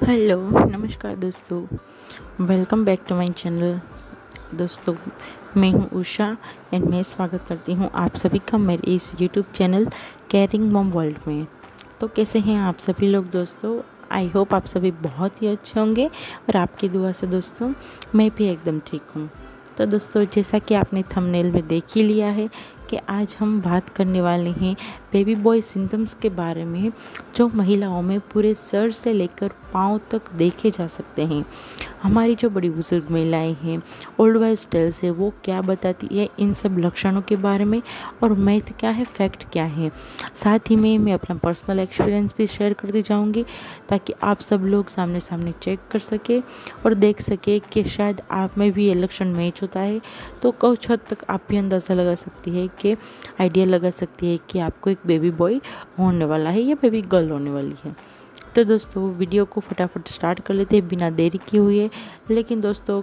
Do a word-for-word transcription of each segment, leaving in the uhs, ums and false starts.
Hello नमस्कार दोस्तों। Welcome back to my channel. दोस्तों मैं हूं उषा एंड मैं स्वागत करती हूं आप सभी का मेरे इस YouTube channel Caring Mom World में। तो कैसे हैं आप सभी लोग दोस्तों? आई होप आप सभी बहुत ही अच्छे होंगे और आपकी दुआ से दोस्तों मैं भी एकदम ठीक हूं। तो दोस्तों जैसा कि आपने थंबनेल में देख ही लिया है कि आज हम बात करने वाले हैं बेबी बॉय सिम्टम्स के बारे में, जो महिलाओं में पूरे सर से लेकर पाँव तक देखे जा सकते हैं। हमारी जो बड़ी बुजुर्ग महिलाएं हैं, ओल्ड वाइज टेल्स है, वो क्या बताती है इन सब लक्षणों के बारे में और मैथ क्या है, फैक्ट क्या है। साथ ही में मैं अपना पर्सनल एक्सपीरियंस भी शेयर करती जाऊंगी ताकि आप सब लोग सामने सामने चेक कर सके और देख सके कि शायद आप में भी ये लक्षण मैच होता है। तो कुछ हद तक आप भी अंदाज़ा लगा सकती है कि आइडिया लगा सकती है कि आपको एक बेबी बॉय होने वाला है या बेबी गर्ल होने वाली है। तो दोस्तों वीडियो को फटाफट स्टार्ट कर लेते हैं बिना देरी किए हुए। लेकिन दोस्तों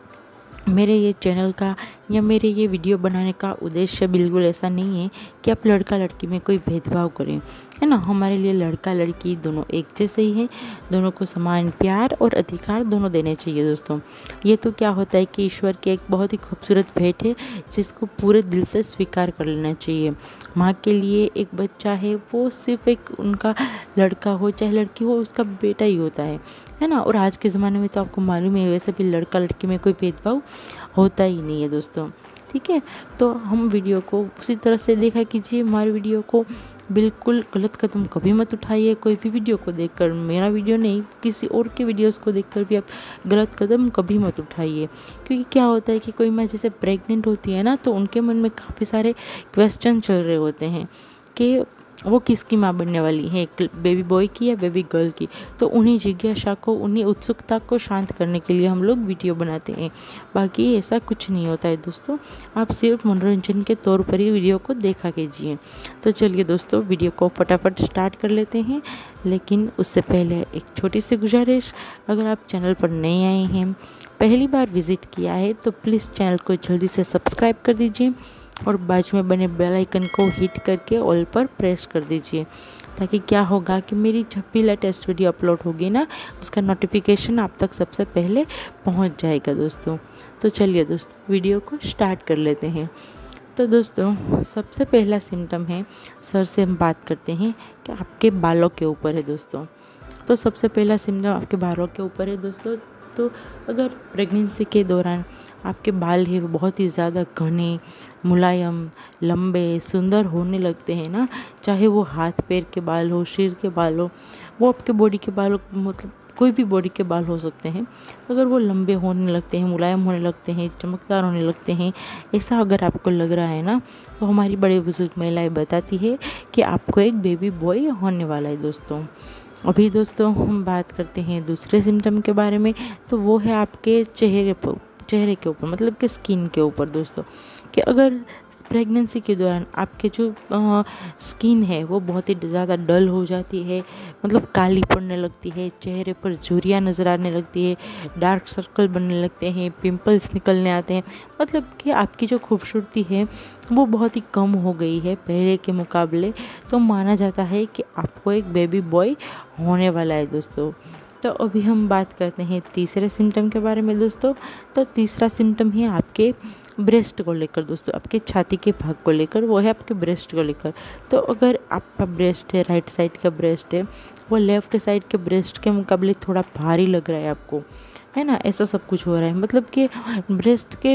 मेरे ये चैनल का या मेरे ये वीडियो बनाने का उद्देश्य बिल्कुल ऐसा नहीं है कि आप लड़का लड़की में कोई भेदभाव करें, है ना। हमारे लिए लड़का लड़की दोनों एक जैसे ही हैं, दोनों को समान प्यार और अधिकार दोनों देने चाहिए। दोस्तों ये तो क्या होता है कि ईश्वर की एक बहुत ही खूबसूरत भेंट है जिसको पूरे दिल से स्वीकार कर लेना चाहिए। माँ के लिए एक बच्चा है वो सिर्फ एक उनका लड़का हो चाहे लड़की हो, उसका बेटा ही होता है है ना। और आज के ज़माने में तो आपको मालूम है वैसे भी लड़का लड़की में कोई भेदभाव होता ही नहीं है दोस्तों, ठीक है। तो हम वीडियो को उसी तरह से देखा कीजिए। हमारे वीडियो को बिल्कुल गलत कदम कभी मत उठाइए। कोई भी वीडियो को देखकर, मेरा वीडियो नहीं किसी और के वीडियोस को देखकर भी आप गलत कदम कभी मत उठाइए। क्योंकि क्या होता है कि कोई माँ जैसे प्रेग्नेंट होती है ना, तो उनके मन में काफ़ी सारे क्वेश्चन चल रहे होते हैं कि वो किसकी माँ बनने वाली है, एक बेबी बॉय की या बेबी गर्ल की। तो उन्हीं जिज्ञासा को, उन्हीं उत्सुकता को शांत करने के लिए हम लोग वीडियो बनाते हैं। बाकी ऐसा कुछ नहीं होता है दोस्तों, आप सिर्फ मनोरंजन के तौर पर ही वीडियो को देखा कीजिए। तो चलिए दोस्तों वीडियो को फटाफट स्टार्ट कर लेते हैं। लेकिन उससे पहले एक छोटी सी गुजारिश, अगर आप चैनल पर नए आए हैं, पहली बार विजिट किया है, तो प्लीज़ चैनल को जल्दी से सब्सक्राइब कर दीजिए और बाजू में बने बेल आइकन को हिट करके ऑल पर प्रेस कर दीजिए, ताकि क्या होगा कि मेरी जब भी लेटेस्ट वीडियो अपलोड होगी ना, उसका नोटिफिकेशन आप तक सबसे पहले पहुंच जाएगा दोस्तों। तो चलिए दोस्तों वीडियो को स्टार्ट कर लेते हैं। तो दोस्तों सबसे पहला सिम्टम है, सर से हम बात करते हैं कि आपके बालों के ऊपर है दोस्तों। तो सबसे पहला सिम्टम आपके बालों के ऊपर है दोस्तों। तो अगर प्रेगनेंसी के दौरान आपके बाल है वो बहुत ही ज़्यादा घने, मुलायम, लंबे, सुंदर होने लगते हैं ना, चाहे वो हाथ पैर के बाल हो, सिर के बाल हो, वो आपके बॉडी के बाल, मतलब कोई भी बॉडी के बाल हो सकते हैं। अगर वो लंबे होने लगते हैं, मुलायम होने लगते हैं, चमकदार होने लगते हैं, ऐसा अगर आपको लग रहा है ना, तो हमारी बड़े बुजुर्ग महिलाएं बताती है कि आपको एक बेबी बॉय होने वाला है दोस्तों। अभी दोस्तों हम बात करते हैं दूसरे सिम्टम के बारे में। तो वो है आपके चेहरे पर, चेहरे के ऊपर, मतलब कि स्किन के ऊपर दोस्तों। कि अगर प्रेगनेंसी के दौरान आपके जो आ, स्किन है वो बहुत ही ज़्यादा डल हो जाती है, मतलब काली पड़ने लगती है, चेहरे पर झुर्रियाँ नज़र आने लगती है, डार्क सर्कल बनने लगते हैं, पिंपल्स निकलने आते हैं, मतलब कि आपकी जो खूबसूरती है वो बहुत ही कम हो गई है पहले के मुकाबले। तो माना जाता है कि आपको एक बेबी बॉय होने वाला है दोस्तों। तो अभी हम बात करते हैं तीसरे सिम्टम के बारे में दोस्तों। तो तीसरा सिम्टम है आपके ब्रेस्ट को लेकर दोस्तों, आपके छाती के भाग को लेकर, वो है आपके ब्रेस्ट को लेकर। तो अगर आपका ब्रेस्ट है, राइट साइड का ब्रेस्ट है, वो लेफ्ट साइड के ब्रेस्ट के मुकाबले थोड़ा भारी लग रहा है आपको, है ना, ऐसा सब कुछ हो रहा है, मतलब कि ब्रेस्ट के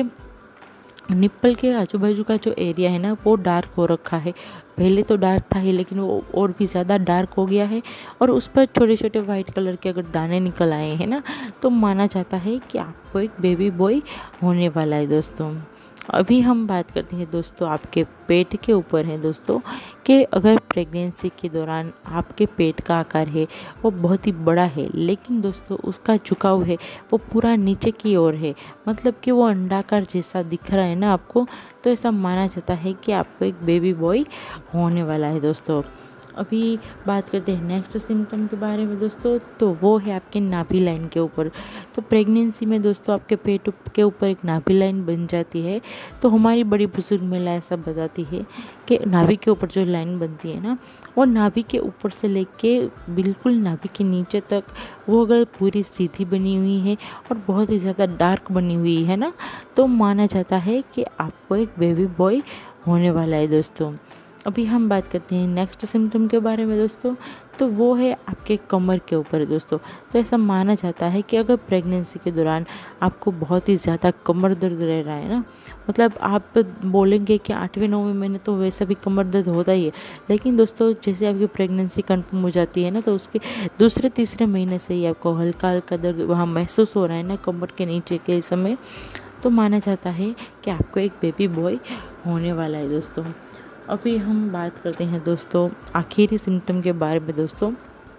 निप्पल के आजू बाजू का जो एरिया है ना वो डार्क हो रखा है। पहले तो डार्क था ही, लेकिन वो और भी ज़्यादा डार्क हो गया है और उस पर छोटे छोटे वाइट कलर के अगर दाने निकल आए हैं ना, तो माना जाता है कि आपको एक बेबी बॉय होने वाला है दोस्तों। अभी हम बात करते हैं दोस्तों आपके पेट के ऊपर है दोस्तों। कि अगर प्रेगनेंसी के दौरान आपके पेट का आकार है वो बहुत ही बड़ा है, लेकिन दोस्तों उसका झुकाव है वो पूरा नीचे की ओर है, मतलब कि वो अंडाकार जैसा दिख रहा है ना आपको, तो ऐसा माना जाता है कि आपको एक बेबी बॉय होने वाला है दोस्तों। अभी बात करते हैं नेक्स्ट सिम्टम के बारे में दोस्तों, तो वो है आपके नाभि लाइन के ऊपर। तो प्रेगनेंसी में दोस्तों आपके पेट के ऊपर एक नाभि लाइन बन जाती है। तो हमारी बड़ी बुजुर्ग महिला ऐसा बताती है कि नाभि के ऊपर जो लाइन बनती है ना, वो नाभि के ऊपर से लेके बिल्कुल नाभि के नीचे तक वो अगर पूरी सीधी बनी हुई है और बहुत ही ज़्यादा डार्क बनी हुई है ना, तो माना जाता है कि आपको एक बेबी बॉय होने वाला है दोस्तों। अभी हम बात करते हैं नेक्स्ट सिम्टम के बारे में दोस्तों, तो वो है आपके कमर के ऊपर दोस्तों। तो ऐसा माना जाता है कि अगर प्रेगनेंसी के दौरान आपको बहुत ही ज़्यादा कमर दर्द रह रहा है ना, मतलब आप बोलेंगे कि आठवें नौवें महीने तो वैसा भी कमर दर्द होता ही है, लेकिन दोस्तों जैसे आपकी प्रेगनेंसी कंफर्म हो जाती है ना, तो उसके दूसरे तीसरे महीने से ही आपको हल्का हल्का दर्द वहाँ महसूस हो रहा है ना कमर के नीचे के समय, तो माना जाता है कि आपको एक बेबी बॉय होने वाला है दोस्तों। अभी हम बात करते हैं दोस्तों आखिरी सिम्टम के बारे में दोस्तों।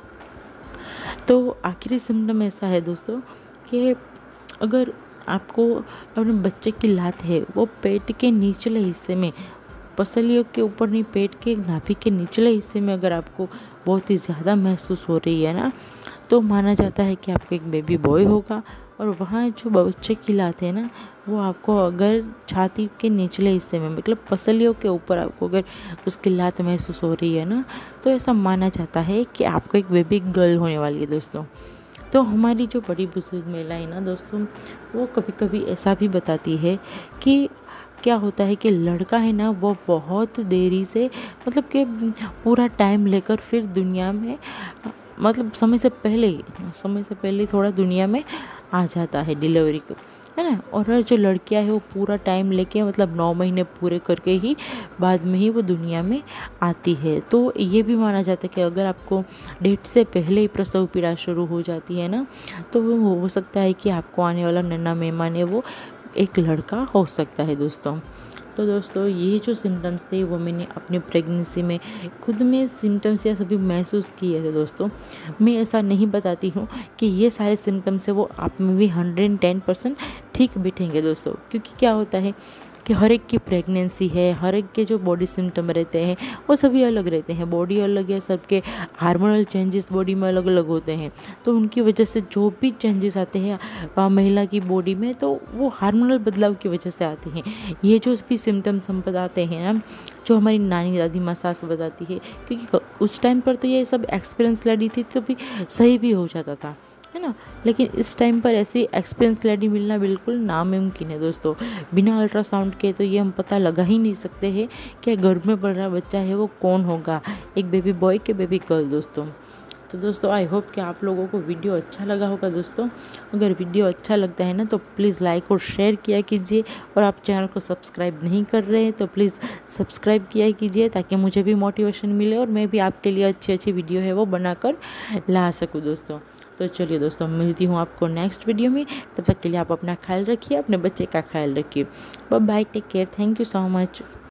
तो आखिरी सिम्टम ऐसा है दोस्तों कि अगर आपको अपने बच्चे की लात है वो पेट के निचले हिस्से में, पसलियों के ऊपर नहीं, पेट के नाभि के निचले हिस्से में अगर आपको बहुत ही ज़्यादा महसूस हो रही है ना, तो माना जाता है कि आपको एक बेबी बॉय होगा। और वहाँ जो बच्चे की लात है ना, वो आपको अगर छाती के निचले हिस्से में, मतलब पसलियों के ऊपर आपको अगर उसकी लात महसूस हो रही है ना, तो ऐसा माना जाता है कि आपको एक बेबी गर्ल होने वाली है दोस्तों। तो हमारी जो बड़ी बुजुर्ग महिलाएं ना दोस्तों, वो कभी कभी ऐसा भी बताती है कि क्या होता है कि लड़का है ना, वो बहुत देरी से, मतलब कि पूरा टाइम लेकर फिर दुनिया में, मतलब समय से पहले ही समय से पहले थोड़ा दुनिया में आ जाता है डिलीवरी को, है ना। और जो लड़कियां है वो पूरा टाइम लेके, मतलब नौ महीने पूरे करके ही बाद में ही वो दुनिया में आती है। तो ये भी माना जाता है कि अगर आपको डेट से पहले ही प्रसव पीड़ा शुरू हो जाती है ना, तो वो हो सकता है कि आपको आने वाला नन्हा मेहमान है वो एक लड़का हो सकता है दोस्तों। तो दोस्तों ये जो सिम्टम्स थे वो मैंने अपनी प्रेगनेंसी में खुद में सिम्टम्स या सभी महसूस किए थे दोस्तों। मैं ऐसा नहीं बताती हूँ कि ये सारे सिम्टम्स है वो आप में भी हंड्रेड टेन परसेंट ठीक बैठेंगे दोस्तों, क्योंकि क्या होता है कि हर एक की प्रेगनेंसी है, हर एक के जो बॉडी सिम्टम रहते हैं वो सभी अलग रहते हैं। बॉडी अलग है, सबके हार्मोनल चेंजेस बॉडी में अलग अलग होते हैं, तो उनकी वजह से जो भी चेंजेस आते हैं महिला की बॉडी में, तो वो हार्मोनल बदलाव की वजह से आते हैं। ये जो भी सिम्टम्स हम बताते हैं ना, जो हमारी नानी दादी माँ सास बताती है, क्योंकि उस टाइम पर तो ये सब एक्सपीरियंस लेडी थी तो भी सही भी हो जाता था, है ना। लेकिन इस टाइम पर ऐसी एक्सपीरियंस लेडी मिलना बिल्कुल नामुमकिन है दोस्तों। बिना अल्ट्रासाउंड के तो ये हम पता लगा ही नहीं सकते हैं कि गर्भ में पड़ रहा बच्चा है वो कौन होगा, एक बेबी बॉय के बेबी गर्ल दोस्तों। तो दोस्तों आई होप कि आप लोगों को वीडियो अच्छा लगा होगा दोस्तों। अगर वीडियो अच्छा लगता है ना तो प्लीज़ लाइक और शेयर किया कीजिए, और आप चैनल को सब्सक्राइब नहीं कर रहे हैं तो प्लीज़ सब्सक्राइब किया कीजिए, ताकि मुझे भी मोटिवेशन मिले और मैं भी आपके लिए अच्छी अच्छी वीडियो है वो बनाकर ला सकूँ दोस्तों। तो चलिए दोस्तों, मिलती हूँ आपको नेक्स्ट वीडियो में। तब तक के लिए आप अपना ख्याल रखिए, अपने बच्चे का ख्याल रखिए। Bye bye, take care, thank you so much.